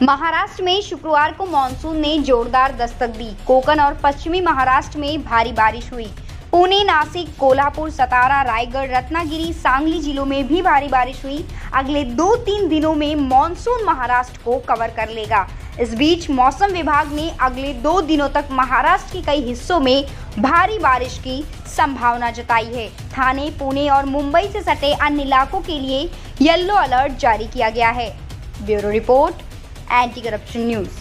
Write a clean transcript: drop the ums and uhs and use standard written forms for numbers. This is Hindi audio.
महाराष्ट्र में शुक्रवार को मानसून ने जोरदार दस्तक दी। कोकण और पश्चिमी महाराष्ट्र में भारी बारिश हुई। पुणे, नासिक, कोल्हापुर, सतारा, रायगढ़, रत्नागिरी, सांगली जिलों में भी भारी बारिश हुई। अगले 2-3 दिनों में मानसून महाराष्ट्र को कवर कर लेगा। इस बीच मौसम विभाग ने अगले 2 दिनों तक महाराष्ट्र के कई हिस्सों में भारी बारिश की संभावना जताई है। ठाणे, पुणे और मुंबई से सटे अन्य इलाकों के लिए येलो अलर्ट जारी किया गया है। Bureau report, anti corruption news.